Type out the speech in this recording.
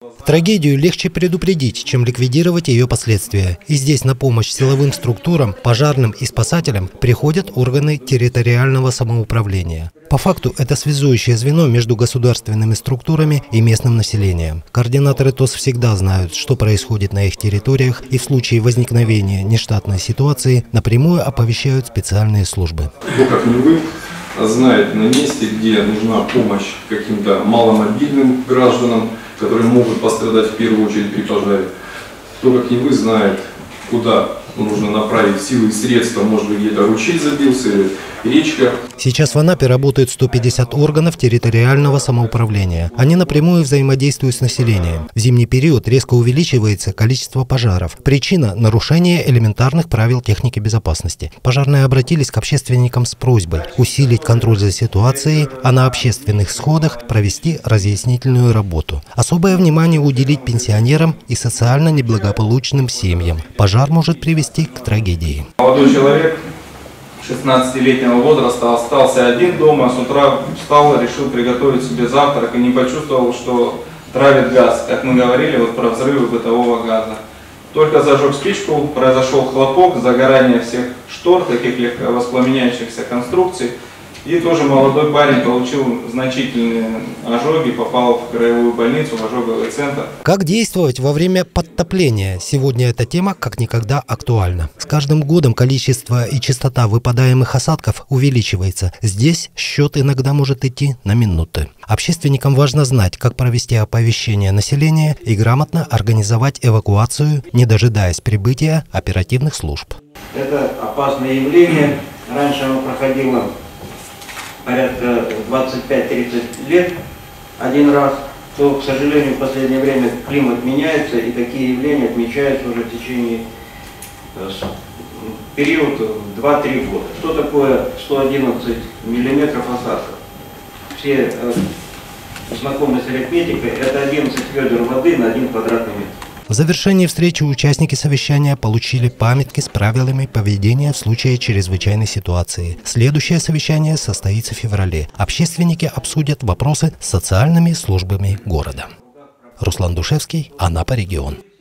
Трагедию легче предупредить, чем ликвидировать ее последствия. И здесь на помощь силовым структурам, пожарным и спасателям приходят органы территориального самоуправления. По факту это связующее звено между государственными структурами и местным населением. Координаторы ТОС всегда знают, что происходит на их территориях, и в случае возникновения нештатной ситуации напрямую оповещают специальные службы. Кто, как не вы, знает на месте, где нужна помощь каким-то маломобильным гражданам, которые могут пострадать в первую очередь при пожаре. Кто, как не вы, знает, куда нужно направить силы и средства, может быть, где-то ручей забился или речка. Сейчас в Анапе работают 150 органов территориального самоуправления. Они напрямую взаимодействуют с населением. В зимний период резко увеличивается количество пожаров. Причина – нарушение элементарных правил техники безопасности. Пожарные обратились к общественникам с просьбой усилить контроль за ситуацией, а на общественных сходах провести разъяснительную работу. Особое внимание уделить пенсионерам и социально неблагополучным семьям. Пожар может привести к трагедии. Молодой человек 16-летнего возраста остался один дома, с утра встал, решил приготовить себе завтрак и не почувствовал, что травит газ, как мы говорили вот про взрывы бытового газа. Только зажег спичку, произошел хлопок, загорание всех штор, таких легко воспламеняющихся конструкций. И тоже молодой парень получил значительные ожоги, попал в краевую больницу, в ожоговый центр. Как действовать во время подтопления? Сегодня эта тема как никогда актуальна. С каждым годом количество и частота выпадаемых осадков увеличивается. Здесь счет иногда может идти на минуты. Общественникам важно знать, как провести оповещение населения и грамотно организовать эвакуацию, не дожидаясь прибытия оперативных служб. Это опасное явление. Раньше оно проходило порядка 25-30 лет один раз, то, к сожалению, в последнее время климат меняется, и такие явления отмечаются уже в течение периода 2-3 года. Что такое 111 миллиметров осадков? Все знакомы с арифметикой, это 11 ведер воды на 1 квадратный метр. В завершении встречи участники совещания получили памятки с правилами поведения в случае чрезвычайной ситуации. Следующее совещание состоится в феврале. Общественники обсудят вопросы с социальными службами города. Руслан Душевский, Анапа регион.